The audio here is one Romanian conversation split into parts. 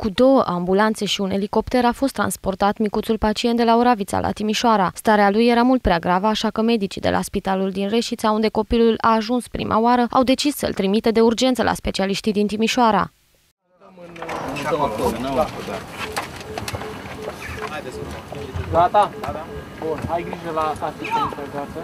Cu 2 ambulanțe și un elicopter a fost transportat micuțul pacient de la Oravița la Timișoara. Starea lui era mult prea gravă, așa că medicii de la spitalul din Reșița, unde copilul a ajuns prima oară, au decis să-l trimite de urgență la specialiștii din Timișoara. Gata? Da. Bun, ai grijă la asistență, gata?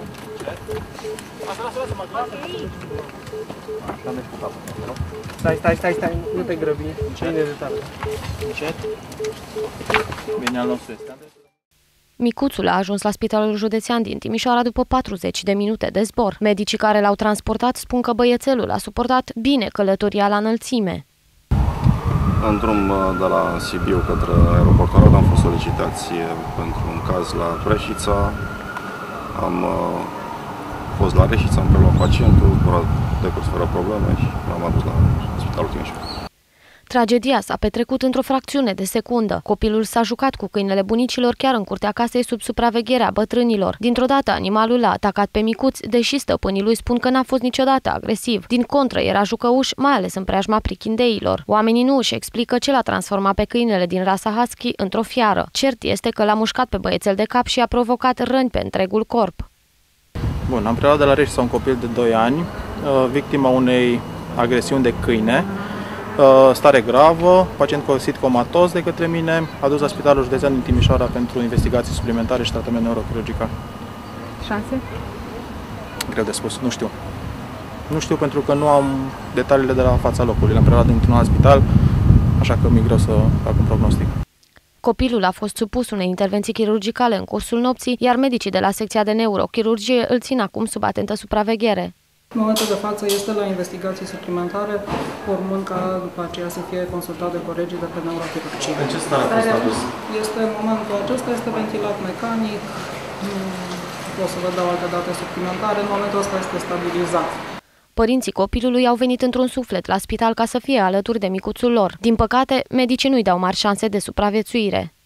Stai, nu te grăbi. Bine de tare. Încet. Bine, al nostru este. Micuțul a ajuns la Spitalul Județean din Timișoara după 40 de minute de zbor. Medicii care l-au transportat spun că băiețelul a suportat bine călătoria la înălțime. În drum de la Sibiu către aeroportul Arad am fost solicitați pentru un caz la Reșița. Am fost la Reșița, am preluat pacientul, a decurs fără probleme și l-am adus la Spitalul Timișoara. Tragedia s-a petrecut într-o fracțiune de secundă. Copilul s-a jucat cu câinele bunicilor chiar în curtea casei sub supravegherea bătrânilor. Dintr-o dată, animalul l-a atacat pe micuț, deși stăpânii lui spun că n-a fost niciodată agresiv. Din contră, era jucăuș, mai ales în preajma prichindeilor. Oamenii nu își explică ce l-a transformat pe câinele din rasa husky într-o fiară. Cert este că l-a mușcat pe băiețel de cap și a provocat răni pe întregul corp. Bun, am preluat de la Reșița un copil de 2 ani, victima unei agresiuni de câine. Stare gravă, pacient găsit comatos de către mine, adus la Spitalul Județean din Timișoara pentru investigații suplimentare și tratament neurochirurgical. Șanse? Greu de spus, nu știu. Nu știu pentru că nu am detaliile de la fața locului. L-am preluat dintr-un alt spital, așa că mi-e greu să fac un prognostic. Copilul a fost supus unei intervenții chirurgicale în cursul nopții, iar medicii de la secția de neurochirurgie îl țin acum sub atentă supraveghere. În momentul de față este la investigații suplimentare, urmând ca după aceea să fie consultat de colegii de pe neurochirurgie. În ce stare a fost adus? În momentul acesta este ventilat mecanic, o să vă dau alte date suplimentare, în momentul ăsta este stabilizat. Părinții copilului au venit într-un suflet la spital ca să fie alături de micuțul lor. Din păcate, medicii nu-i dau mari șanse de supraviețuire.